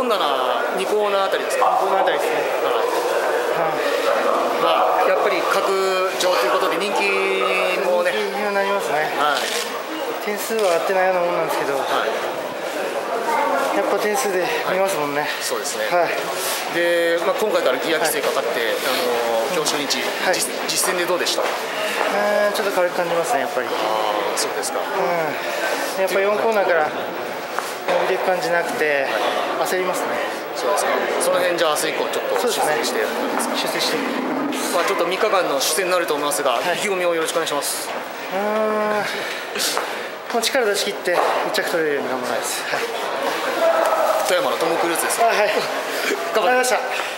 2コーナーあたりですか。 2コーナーあたりですね。 まあやっぱり格上ということで人気もね。 人気になりますね。 はい。 点数は合ってないようなもんなんですけど、やっぱ点数で見ますもんね。 そうですね。 はい。 で、まあ今回からギア規制かかって、今日初日、実践でどうでした？ ちょっと軽く感じますね、やっぱり。 ああ、そうですか。 やっぱ4コーナーから伸びていく感じなくて、焦りますね。 そうですか。その辺じゃあ明日以降ちょっと修正してやったんですか。 修正して。 まあちょっと3日間の出演になると思いますが、意気込みをよろしくお願いします。 もう力出し切って1着取れるように頑張ります。 富山のトム・クルーズです。 はい。頑張りました。